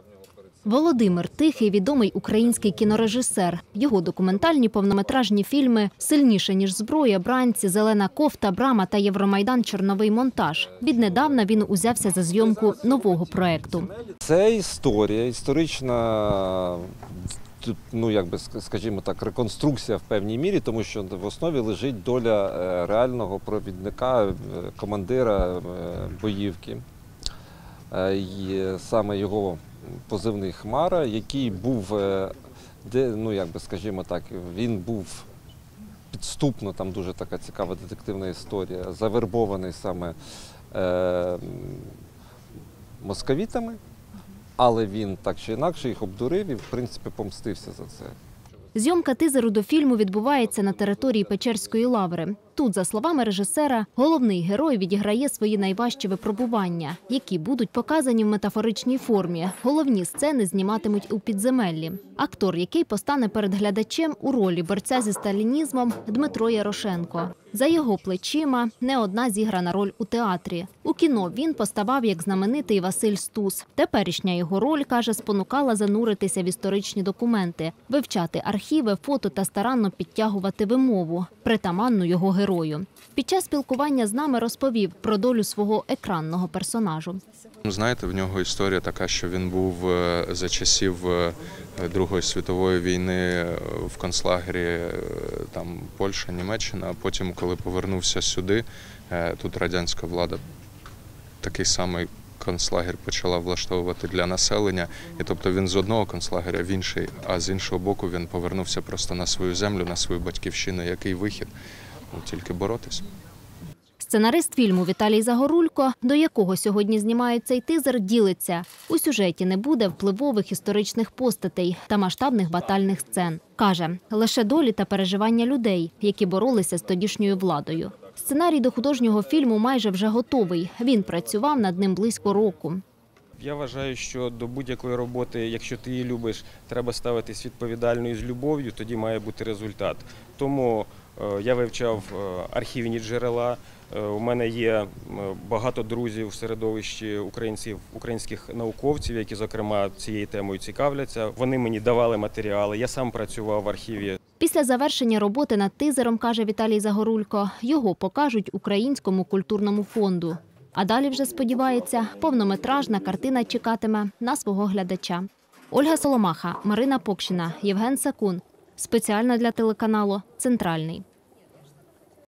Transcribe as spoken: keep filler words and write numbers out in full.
Володимир Тихий – відомий український кінорежисер. Його документальні повнометражні фільми «Сильніше, ніж зброя», «Бранці», «Зелена кофта», «Брама» та «Євромайдан. Чорновий монтаж». Віднедавна він узявся за зйомку нового проєкту. Це історія, історична, ну, як би, скажімо так, реконструкція в певній мірі, тому що в основі лежить доля реального провідника, командира боївки. І саме його позивний «Хмара», який був, ну, як би, скажімо так, він був підступно, там дуже така цікава детективна історія, завербований саме е, московітами, але він так чи інакше їх обдурив і, в принципі, помстився за це. Зйомка тизеру до фільму відбувається на території Печерської лаври. Тут, за словами режисера, головний герой відіграє свої найважчі випробування, які будуть показані в метафоричній формі. Головні сцени зніматимуть у підземеллі. Актор, який постане перед глядачем у ролі борця зі сталінізмом, Дмитро Ярошенко. За його плечима не одна зіграна роль у театрі. У кіно він поставав як знаменитий Василь Стус. Теперішня його роль, каже, спонукала зануритися в історичні документи, вивчати архіви, фото та старанно підтягувати вимову, притаманну його герою. Під час спілкування з нами розповів про долю свого екранного персонажу. Знаєте, в нього історія така, що він був за часів Другої світової війни в концлагері там Польща, Німеччина, а потім, коли повернувся сюди, тут радянська влада такий самий концлагер почала влаштовувати для населення. І тобто він з одного концлагеря в інший, а з іншого боку він повернувся просто на свою землю, на свою батьківщину. Який вихід? Ну, тільки боротись. Сценарист фільму Віталій Загорулько, до якого сьогодні знімають цей тизер, ділиться. У сюжеті не буде впливових історичних постатей та масштабних батальних сцен. Каже, лише долі та переживання людей, які боролися з тодішньою владою. Сценарій до художнього фільму майже вже готовий. Він працював над ним близько року. Я вважаю, що до будь-якої роботи, якщо ти її любиш, треба ставитись відповідально і з любов'ю, тоді має бути результат. Тому я вивчав архівні джерела, у мене є багато друзів в середовищі українців, українських науковців, які, зокрема, цією темою цікавляться. Вони мені давали матеріали, я сам працював в архіві. Після завершення роботи над тизером, каже Віталій Загорулько, його покажуть Українському культурному фонду. А далі вже, сподівається, повнометражна картина чекатиме на свого глядача. Ольга Соломаха, Марина Покщина, Євген Сакун. Спеціально для телеканалу «Центральний».